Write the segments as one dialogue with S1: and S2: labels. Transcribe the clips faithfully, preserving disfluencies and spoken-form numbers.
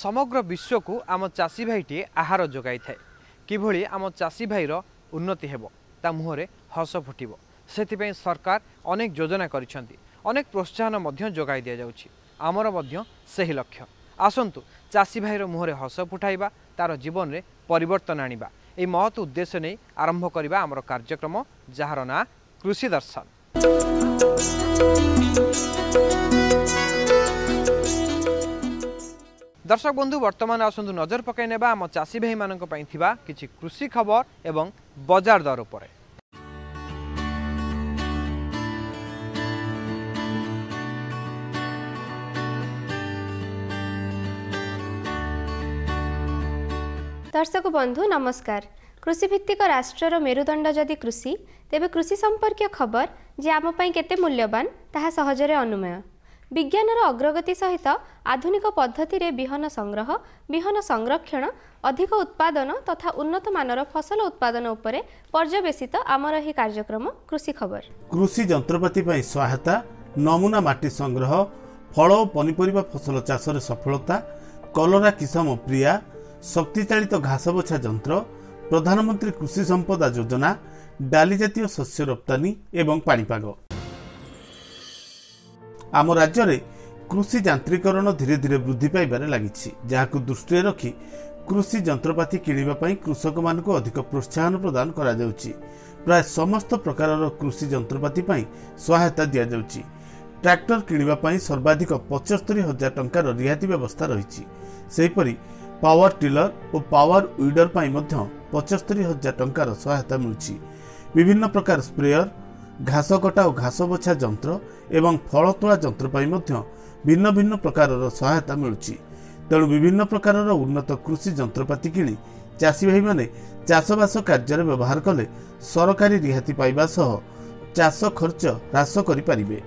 S1: समग्र विश्व को आम चाषी भाईटे आहार जोगाई थाए किभली आम चाषी भाईर उन्नति हेबो ता मुहरे हस फुटिबो सेथिपई सरकार अनेक योजना करिसेंती अनेक प्रोत्साहन मध्य जोगाई दिया जाउछि आमर मध्य सही लक्ष्य आसंतु चाषी भाईर मुहरे हस फुटाइबा तार जीवन में परिवर्तन आनिबा ए महत् उद्देश्य नहीं आरंभ करबा आमर कार्यक्रम जार ना कृषि दर्शन। दर्शक बंधु वर्तमान आसंतु नजर पकाई नेबा आम चाषी भाई मानक पई थिबा किछि कृषि खबर एवं बाजार दर उपरे।
S2: दर्शक बंधु नमस्कार। कृषि भित्तिक राष्ट्रर मेरुदंड जदि कृषि तेबे कृषि संपर्क खबर जे आम पई केते मूल्यवान ताहा सहजरे अनुमेय। विज्ञानर अग्रगति सहित आधुनिक पद्धति रे बिहन संग्रह बिहन संरक्षण अधिक उत्पादन तथा उन्नत मानर फसल उत्पादन उपरे पर्यवेसित आमर ही कार्यक्रम कृषि खबर।
S3: कृषि जंत्रपाति पई सहायता नमूना माटी संग्रह फल और पनीपरिबा फसल चाषर सफलता कलरा किसम प्रिया शक्ति चालित घास बछा जंत्र प्रधानमंत्री कृषि संपदा योजना डाली जातीय शस्य रप्तानी एवं पाणीपाग। आम राज्य में कृषि यांत्रिकरण धीरे धीरे वृद्धि पाइबार लगी जहां दृष्टि रखी कृषि जंत्रपाति किणवा कृषक मान अधिक प्रोत्साहन प्रदान करा जाउछि। प्राय समस्त प्रकार कृषि जंत्रपाति सहायता दि जाउछि। ट्रैक्टर किणवा सर्वाधिक पचहत्तर हजार टंकार रिहाती व्यवस्था रही। सेहीपरि पावर टिलर और पावर वीडर पचहत्तर हजार टंकार सहायता मिलुछि। विभिन्न प्रकार स्प्रेयर घास कटा और घास बछा जंत्र एवं फल तोड़ा जंत्र भिन्न भिन्न प्रकार सहायता मिलुछि। तेणु विभिन्न प्रकार उन्नत कृषि जंत्रपाति किणी चाषी भाई माने चाषबास कार्य व्यवहार कले सरकारी रिहाती पाइबा सह चाष खर्च ह्रास करि पारिबे।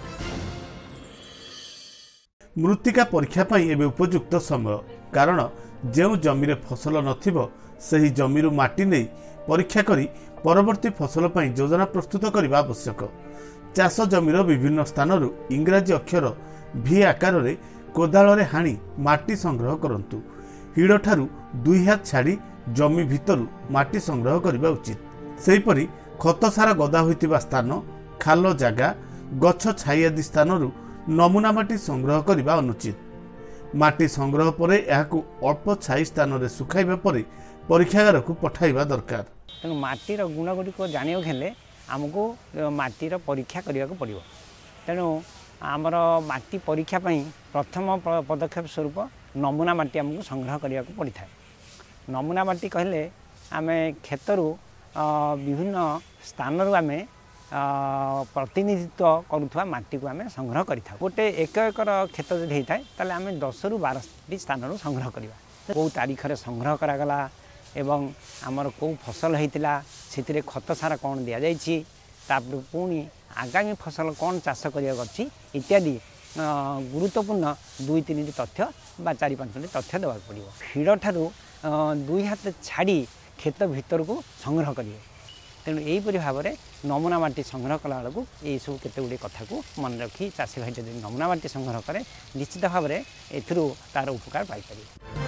S3: मृत्तिका परीक्षा पाई एबे उपयुक्त समय कारण जो जमी फसल नथिबो सही जमीरु माटी नहीं परीक्षा करी परवर्ती फसल पाई योजना प्रस्तुत करने आवश्यक। चाष जमीर विभिन्न स्थानरू इंग्राजी अक्षर भी आकार रे कोदाल रे हाणी माटी संग्रह करंतु। हिड़ ठारू दुई हाथ छाड़ी जमी भितरू माटी संग्रह करने उचित। सेहीपरि खत सारा गदा होइतिबा स्थान खाल जागा गछ छाई आदि स्थानरू नमूना माटी संग्रह करने अनुचित। माटी संग्रह परे याकू अल्प छाई स्थान रे सुखाइबा परे परीक्षागार को पठाइबा दरकार।
S4: तेणु माटीर गुण गुड़िक जाना हेले आमको माटीर परीक्षा करने को पड़ो। तेणु आमर माटी परीक्षा प्रथम पदक्षेप स्वरूप नमूना माटी आमको संग्रह करने को पड़ी था। नमूना माटी कहले आम क्षेत्रु विभिन्न स्थानरू आम प्रतिनिधित्व करुवा माटी को आम संग्रह करें। गोटे एक एकर क्षेत्र जो होता है ताले आम दस रु बार स्थान संग्रह करवा कौ तारीख संग्रह करागला एवं आमर कौ फसल होता से खत सारा कौन दि जाइए तापर पुणी आगामी फसल कौन चाष करने इत्यादि गुरुत्वपूर्ण दुई तीन तथ्य बा चार पाँच तथ्य देवा पड़ो। हिड़ ठारू दुई हाथ छाड़ी खेत भीतर को संग्रह करेंगे। तेणु यहीपरि भाव में नमूना माटी संग्रह कला बेलू यही सब केते गुड़े कथा को मन रखी चाषी भाई जब नमूना माटी संग्रह करे निश्चित भाव में एथिरू तार उपकार पाई पारे।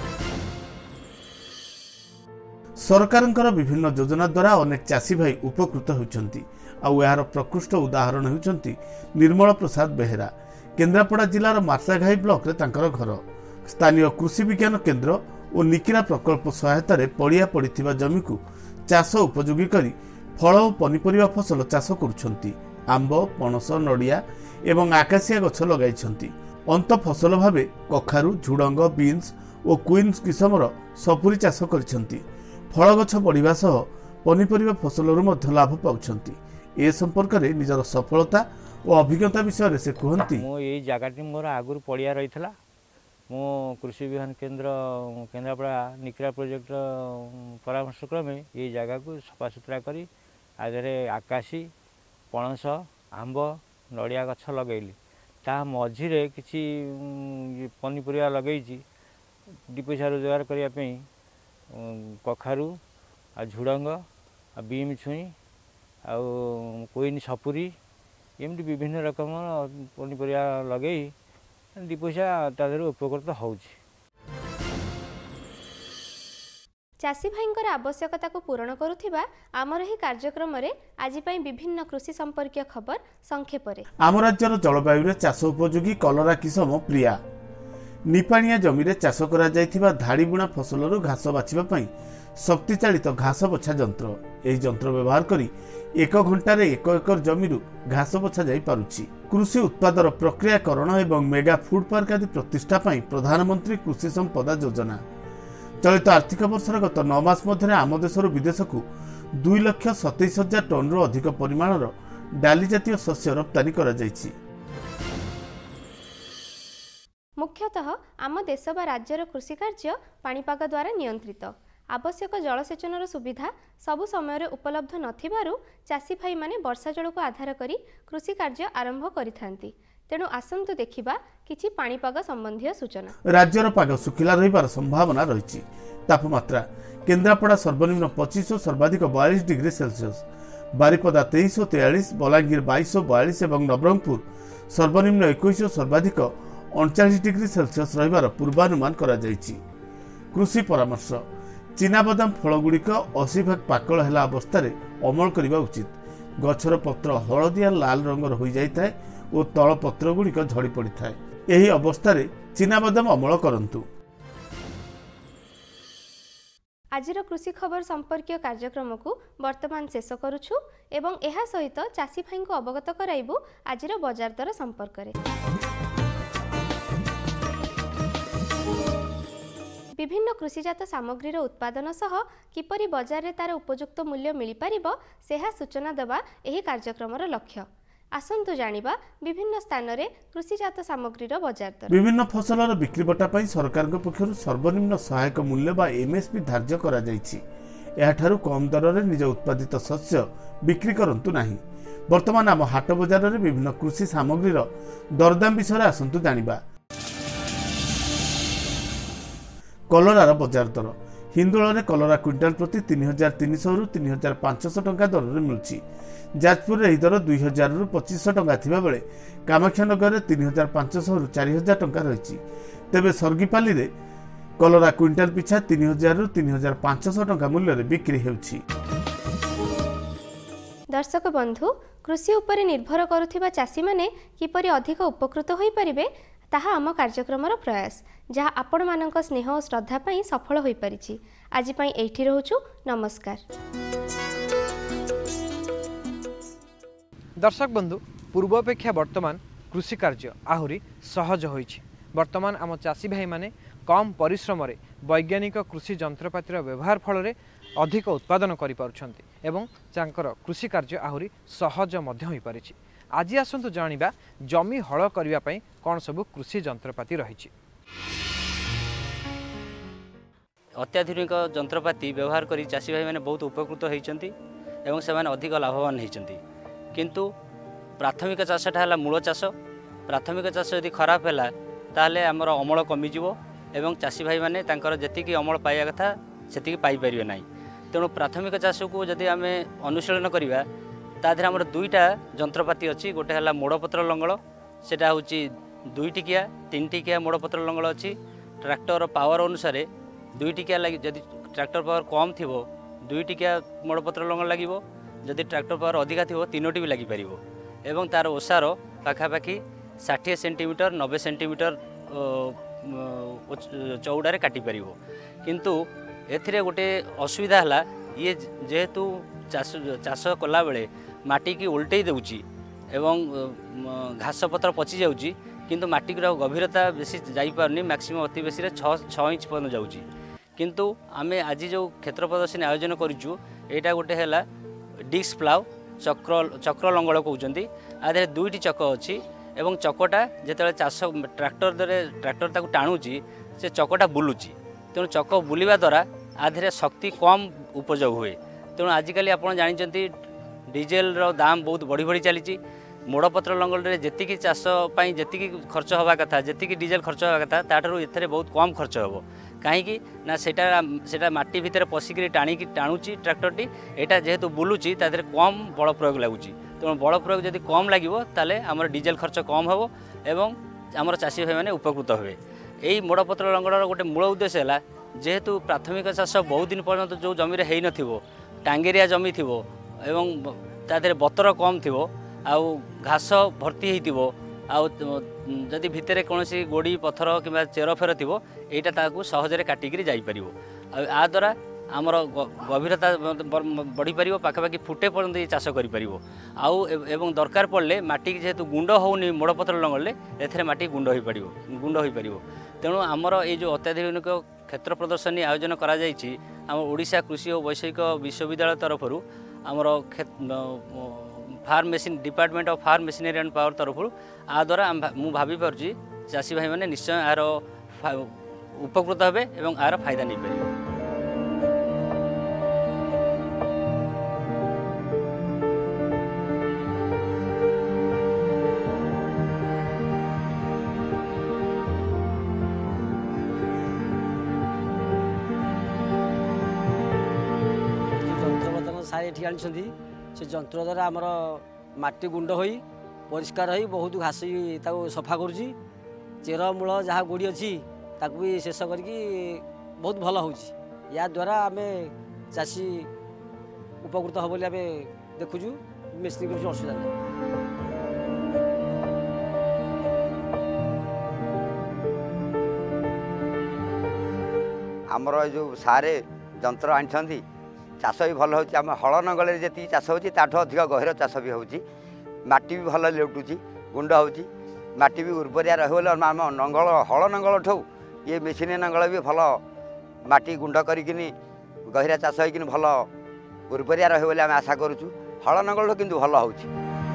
S3: सरकारंकर विभिन्न योजना द्वारा अनेक चाषी भाई उपकृत होउछंती। आउ यार प्रकृष्ट उदाहरण होउछंती निर्मल प्रसाद बेहेरा। केन्द्रापड़ा जिलार मार्साघाई ब्लॉक रे तांकर घर। स्थानीय कृषि विज्ञान केन्द्र और निकिरा प्रकल्प सहायता रे पड़िया पड़िथिबा जमी को चाष उपयोगी करी फल और पनीपरिबा फसल चाष करुछंती। आंब पणस नड़िया एवं आकाशिया गछ लगाइछंती। अंत फसल भावे कखारू झुडंग बीन्स और क्वीन्स किसमर सपुरी चाष करिछंती। फल गछ बढ़िबा सह पनीपरिबा फसलरू मध्य लाभ पाउछंती। ए संपर्क रे निजर सफलता और अभिज्ञता विषय रे से कहंती
S5: मो ए जागाटी मोर आगुर पड़िया रहितला। मो कृषि विज्ञान केन्द्र केन्द्रापड़ा निकिरा प्रोजेक्ट परामर्श क्रमे ये जगह को सफा सुतरा करी आधे आकाशी पणस आंब नड़िया गछ लगैली ता मझिरे किछि पनीपरिया लगैछि दी पैसा रोजगार करने कखारू आ झुडंग आ बीम छुई आ कोइन सपुरी एमती विभिन्न रकम पनीपरिया लगे दी पैसा तादेह उपकृत होउछि।
S2: चाषी भाईंकर आवश्यकता को पूरण करुथिबा आमर ही कार्यक्रम रे आज पई विभिन्न कृषि संपर्कीय खबर संक्षेप रे।
S3: आम राज्यर जलवायु रे चाष उपयोगी कलरा किसम प्रिया निपाणिया जमी रे चाष करा जायथिबा धाड़ी बुणा फसलरू घास बाछिबा पई शक्ति चालित घास बछा यंत्र एही यंत्र व्यवहार करी एक घंटा एक एकर जमीरू घास बछा जाई पारुछि। कृषि उत्पादर प्रक्रियाकरण एवं मेगा फूड पार्क आदि प्रतिष्ठा पई प्रधानमंत्री कृषि संपदा योजना चलित आर्थिक वर्षर गत नौ मास मध्य आम देशर विदेश को दुई लक्ष सतैश हजार टन रु अधिक परिमाणर डाली जातीय शस्य रप्तानी करा जायछि।
S2: मुख्यतः आम देश व राज्यर कृषि कार्य पाणीपाग द्वारा नियंत्रित आवश्यक जलसेचनर सुविधा सबु समय उपलब्ध नथिबारु चाषी भाई माने वर्षा जल को आधार करी कृषि कार्य आरंभ करिथांती। तेणु आसंतु देखिबा किछि पाणीपाग संबंधी सूचना। राज्यर
S3: पाग सुखिला रहिबार संभावना रहिछि। तापमात्रा केन्द्रापड़ा सर्वनिम्न पच्चीस सर्वाधिक बयालीस डिग्री सेल्सियस, बारिपदा तेईस तेयालीस, बलांगीर बाईस बयालीस और नवरंगपुर सर्वनिम्न इक्कीस सर्वाधिक अड़चाश डिग्री सेल्सियस रहिबार पूर्वानुमान करा जायछि। कृषि परामर्श चीनाबादाम फलगुड़िक अशी भाग पाकल हेला अवस्था अमल करने उचित। गछर पत्र हलदिया लाल रंगर हो जाए और तल पत्र गुड़िक झड़ी पड़ी था। यही अवस्था चीनाबादाम अमल करंतु।
S2: आजिर कृषि खबर संपर्कीय कार्यक्रम को वर्तमान शेष करुछु एवं एहा सहित चाषी भाई को अवगत कराइबु आजिर बजार दर संपर्क रे। विभिन्न कृषिजात सामग्रीर उत्पादन सह किपरि बजार रे तार उपयुक्त मूल्य मिल पारिबो सेहा सूचना देवा एही कार्यक्रमर लक्ष्य। आसंतु जानिबा विभिन्न स्थान रे कृषिजात सामग्रीर बजार दर।
S3: विभिन्न फसलर बिक्री बटा पई सरकार पक्षरु सर्वनिम्न सहायक मूल्य बा एमएसपी धार्य करा जायछि। एहाठारु कम दर रे निज उत्पादित शस्य बिक्री करंतु नाही। वर्तमान आम हाट बजार रे विभिन्न कृषि सामग्रीर दरदाम विषय आसंतु जानिबा। कलरार बजार दर हिंदोल कलरा क्विंटाल प्रति तीन हजार तीन सौ रु तीन हजार पांचश टंका दर में मिलुछि। जाजपुर यह दर दुई हजार रु पच्चीस टंका थिबा बेले कामाख्यानगर में तीन हजार पांचश रु चार हजार टंका रही। तेबे सर्गीपाली रे कलरा क्विंटाल पिछा तीन हजार रु तीन हजार पांचश टंका मूल्य रे बिक्री हेउछि।
S2: दर्शक बंधु कृषि उपरे निर्भर करुथिबा चाषी माने किपरि अधिक उपकृत होई परिबे ताहा आम कार्यक्रमर प्रयास जहाँ आपण मानक स्नेह और श्रद्धा पाई सफल होई परिछि। आज पाई एठी रहूछु। नमस्कार।
S1: दर्शक बंधु पूर्वापेक्षा वर्तमान कृषि कार्य आहरी सहज होइछि। वर्तमान आम चाषी भाई माने कम परिश्रम रे वैज्ञानिक कृषि जंत्रपातिर व्यवहार फल रे अधिक उत्पादन करि पारुछन्ति एवं चांकर कृषि कार्य आहरी सहज मध्य होई परिछि। आज आसंतु जानिबा जमी हल करिवा पई कोन सब कृषि जंत्रपाति रहिछि।
S6: अत्याधुनिक जंत्रपाति व्यवहार करी चाषी भाई मैंने बहुत उपकृत होइछन्ति एवं से माने अधिक लाभवान होइछन्ति। किंतु प्राथमिक चाषटा है मूल चाष। प्राथमिक चाष यदि खराब है ताहले आमर अमल कमी जीवो एवं चाषी भाई मैंने तांकर जेतिकी अमल पाइबा कथा सेतिकी पाई परिबे नाही। तेणु प्राथमिक चाष को जदि आमे अनुशीलन करिबा ताधर आमर दुईटा जंत्रपाति अच्छी। गोटे है मोड़पत्र लंगल सेटा होची दुई टिकिया तीन टिकिया मोड़पत्र लंगल अच्छी। ट्रैक्टर पावर अनुसार दुई टिकिया लगी जदि ट्रैक्टर पावर कम थी दुई टिकिया मोड़पत्र लंगल लगे। जदि ट्रैक्टर पावर अधिका थी तीनोटी भी लगी पारिबो एवं तार ओसार पाखापाखि षाठी सेंटीमीटर नब्बे सेंटीमीटर चौड़ारे काटी पारिबो। किंतु एथिरे गोटे असुविधा है ये जेहेतु चाष चाष कला बेले माटी की उल्टे देउची एवं घास पत्र पचि जाउची किंतु माटी की गभीरता बेसी जाई पारनी। मैक्सिमम अति बेसी रे छह इंच पर्यंत जाउची। किंतु आमे आज जो क्षेत्र प्रदर्शनी आयोजन करिचु एटा गोटे हैला डिस्क प्लाव चक्र चक्र लंगल कहउचंती। आधे दुईटी चक अछि एवं चकटा जेतले चाष ट्रैक्टर दरे ट्रैक्टर ताकू टाणुची से चकटा बुलुची। तेणु चक बुलिबा द्वारा आधे शक्ति कम उपयोग हुए। तेणु आजिकल आप जानते डीजेल दाम बहुत बढ़ी बढ़ी चली। मोड़पत्र लंगल जी चाष जी खर्च हवा कथा जी डीजेल खर्च हवा कथा ताठू एथे बहुत कम खर्च हे। कहीं ना सेटा सेटा माटी भितर पशिक टाणी टाणुची ट्रैक्टरटी एटा जेहेतु बुलुची तादे कम बल प्रयोग लगुच। तेणु बल प्रयोग जदि कम लगे ताले आमर डीजेल खर्च कम हे एवं आमर चाषी भाई मैंने उपकृत हे। यही मोड़पत्र लंगलर गोटे मूल उद्देश्य है जेहेतु प्राथमिक चाष बहुत दिन पर्यंत जो जमी है न टांगेरिया जमी थी एवं तादेह बतर कम थी आउ घास भर्ती हो जदि भितर कौन गोड़ी पथर कि चेर फेर थी यहाँ सहजरे काटिकी जापर आ द्वारा आमर गभीरता बढ़ी पार पाखापाखि फुटे पर्यंत ये चाष कर आउ दरकार पड़े माटी जेहेतु गुंड होनी मोड़ पथर लंगड़े एथे माटी गुंड हो पार गुंड हो पार तेणु आमर ये जो अत्याधुनिक क्षेत्र प्रदर्शनी आयोजन करा जायछि आम ओडिशा कृषि और वैषयिक विश्वविद्यालय तरफ आमर farm machine department of farm machinery and power तरफ आ द्वारा मु भाभी पार्ची चाषी भाई मैंने निश्चय यार उपकृत हेबे एवं यार फायदा नहीं पारे।
S7: सारे ये आनी से जंत्र द्वारा आमर माटी गुंड हो परिष्कार हो बहुत घास सफा करुच्ची चेर मूल जहाँ गोड़ी अच्छी ताकू भी शेष करके बहुत भल हो या द्वारा आम चाषी उपकृत हम बोली देखुचु मेसिन कर असुविधा नहीं।
S8: आमर जो सारे जंत्र आनी चाष भी भल होम हल नंगल जी चाष होती अधिक गहर चाष भी होती माटी भी भल लेउटुची गुंड होती माटी भी उर्वरिया रही आम नंगल हल नंगल ठू ये मेसीन नंगल भी भल माटी गुंड करकिनी गहरा चाष होकिन भल उर्वरिया रही आम आशा करुचु हल नंगल किंतु भल होची।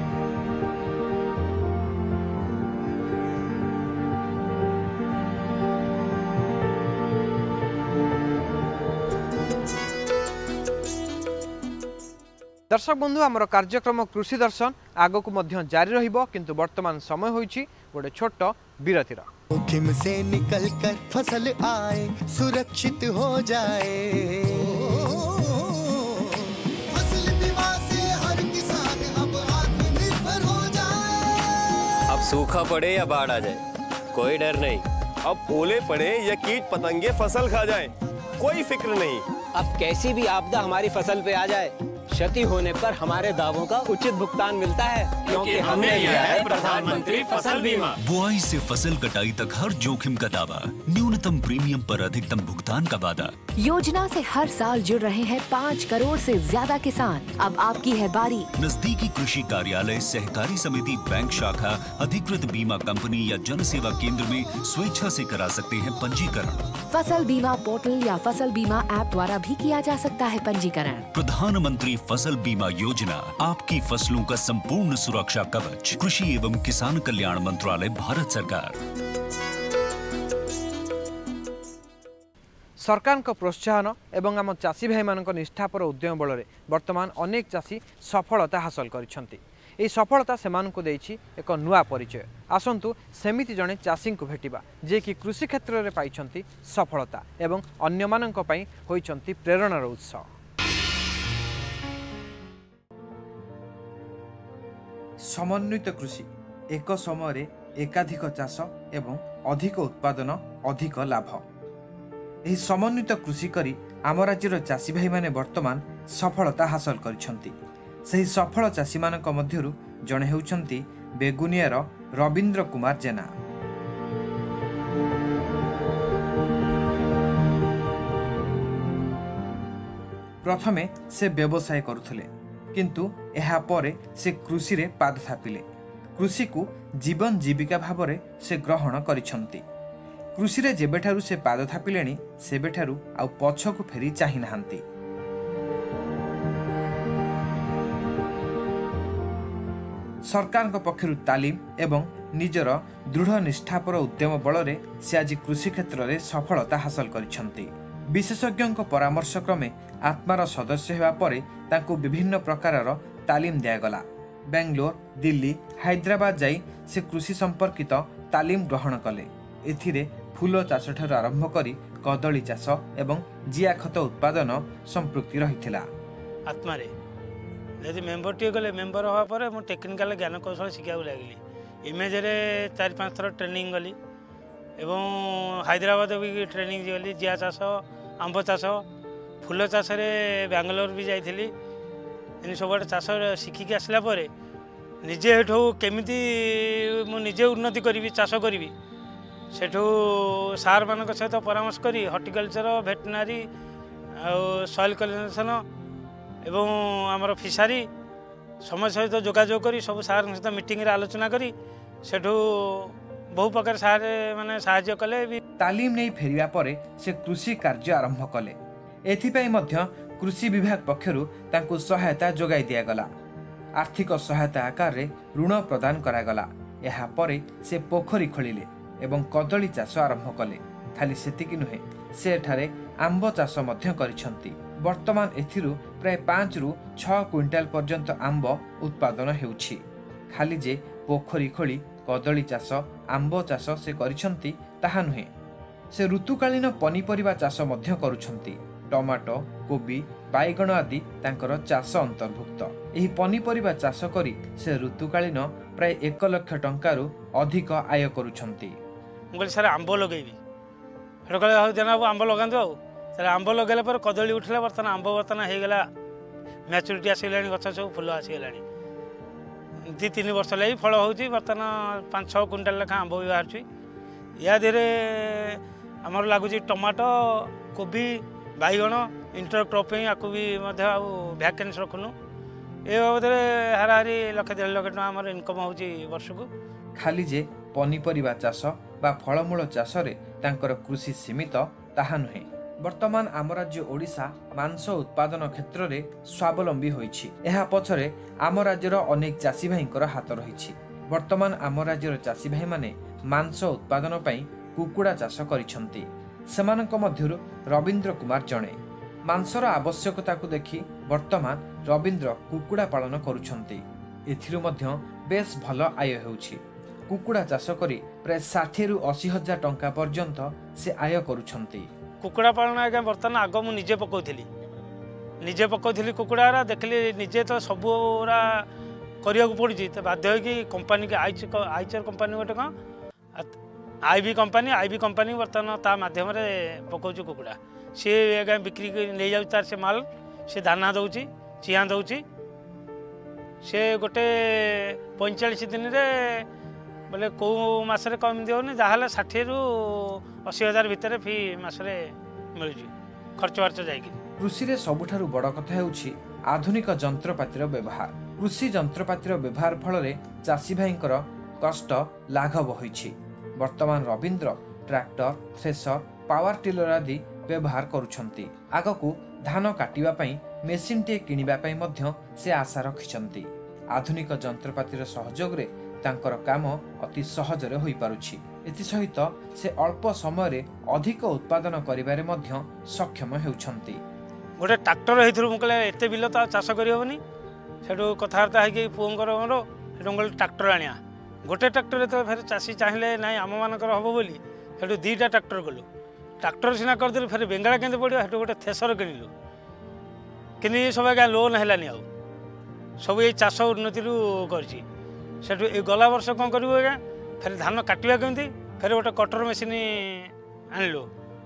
S1: दर्शक बंधु आमर कार्यक्रम कृषि दर्शन आग को मध्य जारी रहिबो किंतु वर्तमान समय होईछि गोटे छोट विरतिर।
S9: जोखिम से निकल कर फसल आए सुरक्षित हो जाए फसल बीमा से हर किसान अब आत्मनिर्भर हो जाए।
S10: अब सूखा पड़े या बाढ़ आ जाए कोई डर नहीं,
S11: अब ओले पड़े या कीट पतंगे फसल खा जाए कोई फिक्र नहीं।
S12: अब कैसी भी आपदा हमारी फसल पे आ जाए क्षति होने पर हमारे दावों का उचित भुगतान मिलता है क्योंकि हमने लिया है प्रधानमंत्री फसल बीमा।
S13: बुआई से फसल कटाई तक हर जोखिम का दावा, न्यूनतम प्रीमियम पर अधिकतम भुगतान का वादा।
S14: योजना से हर साल जुड़ रहे हैं पाँच करोड़ से ज्यादा किसान। अब आपकी है बारी।
S13: नजदीकी कृषि कार्यालय, सहकारी समिति, बैंक शाखा, अधिकृत बीमा कंपनी या जन सेवा केंद्र में स्वेच्छा से करा सकते हैं पंजीकरण।
S14: फसल बीमा पोर्टल या फसल बीमा ऐप द्वारा भी किया जा सकता है पंजीकरण।
S13: प्रधानमंत्री फसल बीमा योजना, आपकी फसलों का संपूर्ण सुरक्षा कवच। कृषि एवं किसान कल्याण मंत्रालय, भारत सरकार।
S1: सरकार को प्रोत्साहन एवं आम चाषी भाई मान निष्ठापर उद्यम बल में वर्तमान अनेक चाषी सफलता हासिल करिसेंति। एही सफलता सेमानकु देइछि एक नुआ परिचय। आसंतु सेमिति जणे चाषी को भेटिबा जे कि कृषि क्षेत्र में पाइछंति सफलता एवं अन्य मानक पई होइछंति प्रेरणार उत्स। समन्वित कृषि एक समय एकाधिक चाष एवं अधिक उत्पादन अधिक लाभ। यही समन्वित कृषि करी आम राज्यर चाषी भाई माने वर्तमान सफलता हासिल करिसेंति। सही सफल चाषी मानक मध्यरु जणे हेउछंती बेगुनियार रवींद्र कुमार जेना। प्रथमे से व्यवसाय करुथले किंतु एहा परे से कृषि रे पाद थापिले। कृषि को जीवन जीविका भावरे से ग्रहण करिसंती। कृषि रे जेबेठारु से पाद थापिलेनी सेबेठारु आउ पछकु फेरी चाहि नाहंती। सरकार पक्षरु तालीम एवं निजर दृढ़ निष्ठापर उद्यम बल से आज कृषि क्षेत्र में सफलता हासिल करिसंती। विशेषज्ञों परामर्श क्रमे आत्मार सदस्य हेबा परे तांको विभिन्न प्रकारर तालीम दियागला। बेंगलोर, दिल्ली, हैदराबाद जाई से कृषि संपर्कित तालीम ग्रहण कले। एथिरे फूल चाष ठारू आरंभ करी कदली चाष एवं जिया खत उत्पादन संपृक्ति रहिथिला।
S15: आत्मारे यदि मेम्बर टी गले मेम्बर हवा पर मु टेक्निकल ज्ञान कौशल शिखा लगिली। इमेज रे चार पांच थर ट्रेनिंग गली एवं हैदराबाद भी ट्रेनिंग गली जिया चाष आंब चाष फूल चाष बांगलोर भी जाइली इन सब चाष शिखिकी आसला निजे हेठू केमिति मु निजे उन्नति करी चाष करी सेठू सार मान सहित परामर्श करी हर्टिकल्चर भेटनारी सॉइल कल्टिवेशन एवं आमर फिशारी समय सहित जोगाजोग करी सब सार सहित मीटिंग रे आलोचना करी सेठू बहु प्रकार सार माने साहाय्य कले भी
S1: तालीम नहीं फेरिया परे से कृषि कार्य आरंभ कले एथिपई मध्य कृषि विभाग पक्षरु तांकु सहायता जोगाई दिया गला आर्थिक सहायता आकार रे ऋण प्रदान करागला एहा परे से पोखरी खोलिले एवं कदली चाष आरंभ कले खाली सेतिकी नुहे से एठारे आंब चाष मध्य करिसंती वर्तमान एथिरु प्राय पाँच रु छह क्विंटाल पर्यंत आंब उत्पादन हेउछि खाली जे पोखरी खोली कदली चाष आंब चाष से करिसंती ताहा नुहे से ऋतुकालीन पनीपरिबा चाष मध्य करुछंती टमाटो कोबी बाइगण आदि तांकर चाष अंतर्भुक्त एही पनीपरिबा चाष करी से ऋतुकालीन प्राय एक लाख टंकारु अधिक आय करुछंती
S15: मुगल सर आंब लगेबी हेटो कले हो देना आंब लगांदो आ सर आंब लगेला पर कदली उठला बर्तन आंब बर्तन हे गेला मैच्योरिटी आसीलानी गछ सब फुल आसीलानी दी तीन वर्ष लगी फल होउची बर्तन पाँच छह क्विंटाल लेखा आंब भी बाहर या धीरे आमर लगुच टमाटो कोबी बाइगण इंटर क्रॉपिंग आपको भी भैकेन्सी रखुनु ए बाबद हाराहारी लक्ष डेढ़ लाख टका आमर इनकम होउची वर्ष को
S1: खाली जे पनीपरिबा चाष बा फलमूल चाष रे तांकर कृषि सीमित ताहा नुहे वर्तमान आम राज्य ओडिशा मांस उत्पादन क्षेत्र में स्वावलंबी होइछि एहा पछरे आम राज्यर अनेक चाषी भाईंकर हाथ रहिछि वर्तमान आम राज्यर चाषी भाई माने मांस उत्पादन पई कुकुड़ा चाष करिसंती सेमानक मध्यरु रविंद्र कुमार जणे मांसर आवश्यकता को देखि वर्तमान रविंद्र कुकुड़ा पालन करुछंती एथिरु मध्य बेस भल आय हेउछि कुकुड़ा चाष करी प्राय षाठी रु अशी हजार टंका पर्यंत से आय करुछंती
S15: कुकुड़ा पालन आज्ञा बर्तमान आग मुझे निजे पकाउली निजे पकाउली कुकुड़ा देखली निजे तो सबूरा करिया पड़ी तो बाध्य होगी कंपनी के आईच आईचर कंपनी गोटे कौन आईबी कंपनी आईबी कंपनी बर्तमान ता माध्यम पकाउछ कुकुड़ा सी आज्ञा बिक्री नहीं जाऊँ तार से माल से दाना दौची चिया दौची से गोटे पैंचाश दिन रे बोले कौ मसरे कम दिवनी जहाँ षाठी रु अशी हजार भितर फी मसरे मिल खर्च बार्च जा
S1: कृषि रे सबुठारु बड़ कथा हेउछि आधुनिक जंत्रपातिर व्यवहार कृषि जंत्रपातिर व्यवहार फल चाषी भाईंकर कष्ट लाघव होइछि वर्तमान रविंद्र ट्रैक्टर थ्रेसर पावर टिलर आदि व्यवहार करुछंती आगकू धान काटिबा पई मेसिन टे किनिबा पई मध्य से आशा रखिछंती आधुनिक जंत्रपातिर सहयोग रे तांकर काम अति सहज रे होई पारुछि एति सहित से अल्प समय रे अधिक उत्पादन करिबारे मध्य सक्षम हेउछंती
S15: गोटे ट्रैक्टर हेथुर मुकले एते बिल त चाष करि होबनी सेठू कथार्ता है कि पुंगर मोर हेटु ट्रैक्टर आनिया गोटे ट्रैक्टर तो फिर चाषी चाहिए ना आम मानकर हम बोली सेठू दीटा ट्रैक्टर गलु ट्रैक्टर सीना करदेलु फिर बेंगला केंद्र पड़ो हेटू गोटे थ्रेसर किणिलु कि सब आज्ञा लोन हैलानी आउ सब ये चाष उन्नति करछि सेठू ए गला वर्ष कौन करू आज्ञा फिर धान काटिया केमती फिर गोटे कटर मेसीन आनिलु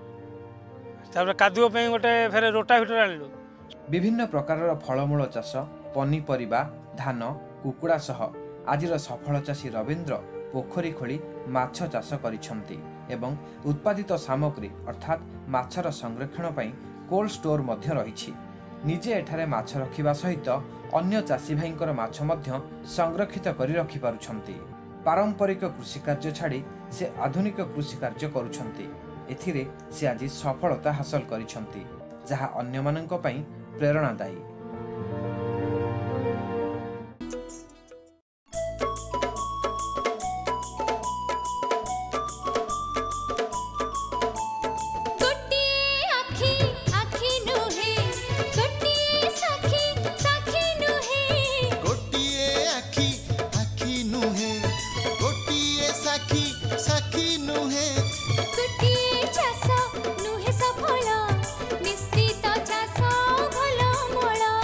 S15: तापर कादुओ पे गोटे फिर रोटाभिटर आनिलु
S1: विभिन्न प्रकार फलमूल चाष पनीपरिबा धान कुकुड़ा सह आजिर सफल चाषी रविंद्र पोखरी खोली माछ चाष करिसंती एवं उत्पादित सामग्री अर्थात माछर संरक्षण पई कोल्ड स्टोर मध्य रहिछि निजे एठारे माछ रखिबा सहित अन्य चाषी भाईंकर माछ मध्य संरक्षित करी रखि पारुछंती पारंपरिक कृषि कार्य छाड़ी से आधुनिक कृषि कार्य करुछंती एथिरे से आज सफलता हासिल करिसंती जहा अन्य माननक पई प्रेरणादायी।
S9: चाष नुहे सफल निश्चित चाष भल मोल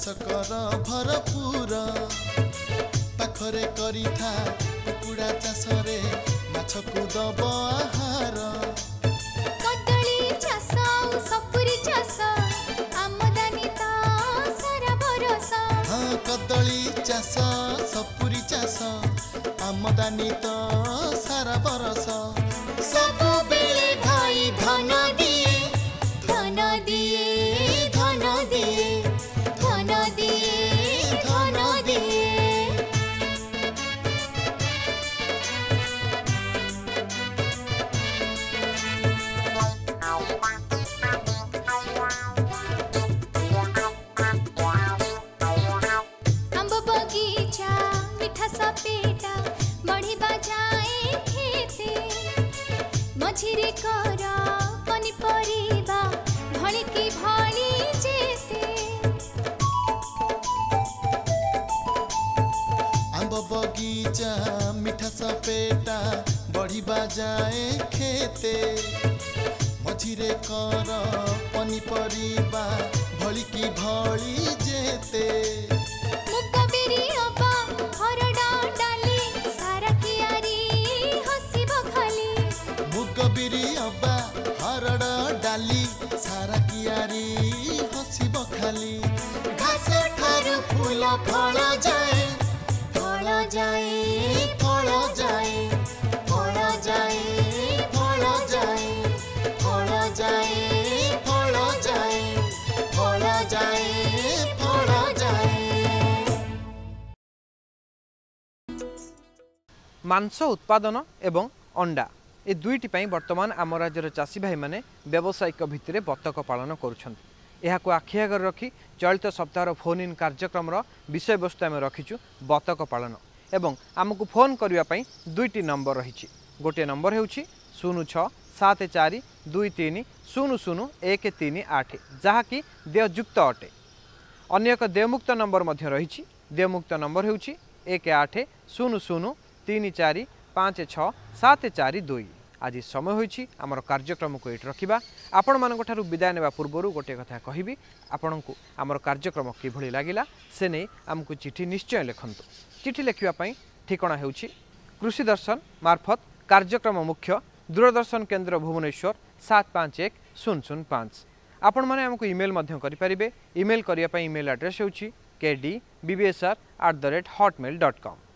S9: कर भरपूर पाखरे करिथा कुकुड़ा चाष रे माछ को दब आहार
S16: कदली चाष सपुरी चाष आमदानी तो सारा बरस
S9: हाँ कदली चाष सपुरी चाष आमदानी तो सारा बरस सब बेले भाई धन दिए
S16: धन दिए धन दिए धन दिए धन दिए आंब बगीचा मिठा सपेटा बढ़िबा जाए खेते मझिरे कर पनिपरिबा भली की भली जेते
S9: आंब बगीचा मिठा सपेटा बढ़िबा जाए खेते मझिरे कर पनिपरिबा भली की भली जेते
S16: मुगा बिरी अबा हरडा डाली सारा कियारी हसिबो खाली
S9: मुग बिरी अबा हरड़ डाली सारा कियारी हसिब खाली घास ठारू फूल फल जाए
S16: फल जाए
S9: फल जाए
S16: फल जाए फल जाए
S9: फल जाए फल जाए फल जाए फल जाए
S1: मांस उत्पादन एवं अंडा ए दुईटी पाई वर्तमान आम राज्यर चाषी भाई माने व्यावसायिक भित्तिरे बतक पालन करुछन्ति। एहाकु आखि आगर रखी चलित सप्ताहर फोन इन कार्यक्रम विषय वस्तु आम रखीचु बतक पालन एवं आमको फोन करने दुईटी नंबर रही गोटे नंबर हेउछि शून्य छः सात चार दुई तीन शून्य शून्य एक तीन आठ जहाँकि देययुक्त अटे। अन्य एक देयमुक्त नंबर मध्य रही देयमुक्त नंबर हेउछि एक आठ शून्य शून्य तीन चार पाँच छः सात चार दुई। आज समय होइछि आमर कार्यक्रम को एट रखिबा। आपण मानक ठारू विदाय नेबा पूर्वरु गोटे कथा कहिबी आपणको आमर कार्यक्रम किभଳି लागिला से नै आमको चिठी निश्चय लिखंतु। चिठी लिखिबा पई ठिकाना हेउछि कृषि दर्शन मार्फत कार्यक्रम मुख्य दूरदर्शन केंद्र भुवनेश्वर सात पाँच एक शून्य शून्य पाँच। आपण माने आमको ईमेल मध्य करि परिबे। ईमेल करिया पई ईमेल एड्रेस हेउछि K D B B S R at the rate Hotmail dot com.